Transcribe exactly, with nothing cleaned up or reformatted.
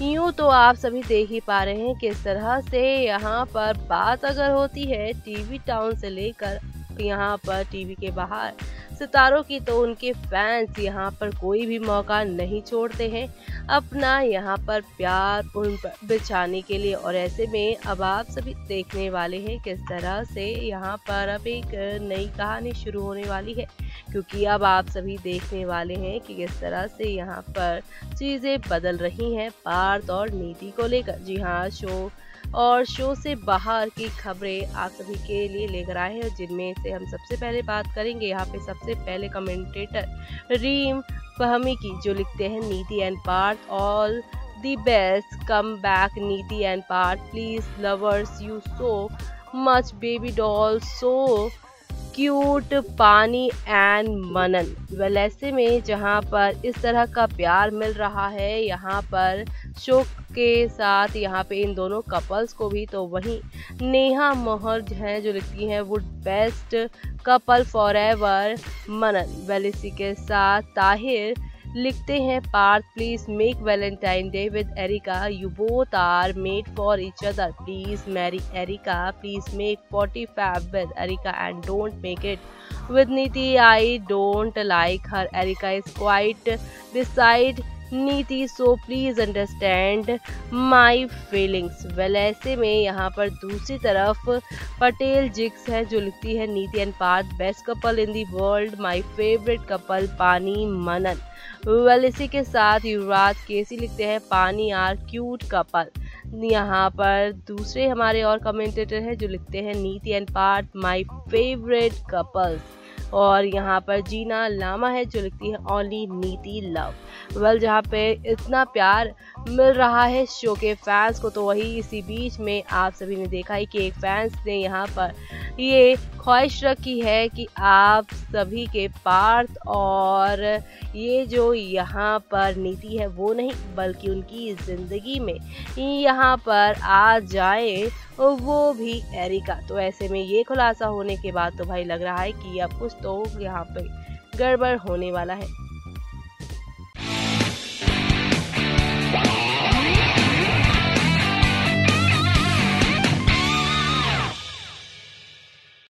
यूँ तो आप सभी देख ही पा रहे हैं किस तरह से यहाँ पर बात अगर होती है टीवी टाउन से लेकर यहाँ पर टीवी के बाहर सितारों की, तो उनके फैंस यहाँ पर कोई भी मौका नहीं छोड़ते हैं अपना यहाँ पर प्यार उन पर बिछाने के लिए। और ऐसे में अब आप सभी देखने वाले हैं किस तरह से यहाँ पर अब एक नई कहानी शुरू होने वाली है, क्योंकि अब आप सभी देखने वाले हैं कि किस तरह से यहाँ पर चीज़ें बदल रही हैं पार्थ और नीति को लेकर। जी हाँ, शो और शो से बाहर की खबरें आप सभी के लिए लेकर आए हैं, जिनमें से हम सबसे पहले बात करेंगे यहाँ पे सबसे पहले कमेंटेटर रीम फहमी की, जो लिखते हैं Niti and Parth all the best come back Niti and Parth please lovers you so much baby doll so cute Pani and Manan. Well ऐसे में जहां पर इस तरह का प्यार मिल रहा है यहाँ पर शो के साथ यहाँ पे इन दोनों कपल्स को भी, तो वहीं नेहा मोहर हैं जो लिखती हैं would best couple forever Manan. Well इसी के साथ ताहिर लिखते हैं Parth please make Valentine Day with Erica, you both are made for each other, please marry Erica, please make forty five with Erica and don't make it with Niti, I don't like her, Erica is quite decide Niti so please understand my feelings. Well ऐसे में यहाँ पर दूसरी तरफ पटेल जिक्स है जो लिखती है Niti and Parth best couple in the world, my favourite couple Pani Manan. Well इसी के साथ युवराज केसी लिखते हैं पानी आर क्यूट कपल। यहाँ पर दूसरे हमारे और कमेंटेटर हैं जो लिखते हैं Niti and Parth my favourite couples. और यहाँ पर जीना लामा है जो लिखती है ओनली नीति लव। वेल जहाँ पे इतना प्यार मिल रहा है शो के फैंस को, तो वही इसी बीच में आप सभी ने देखा है कि एक फैंस ने यहाँ पर ये ख्वाहिश रखी है कि आप सभी के पार्थ और ये जो यहाँ पर नीति है वो नहीं बल्कि उनकी ज़िंदगी में यहाँ पर आ जाए वो भी एरिका। तो ऐसे में ये खुलासा होने के बाद तो भाई लग रहा है कि अब कुछ तो यहाँ पे गड़बड़ होने वाला है।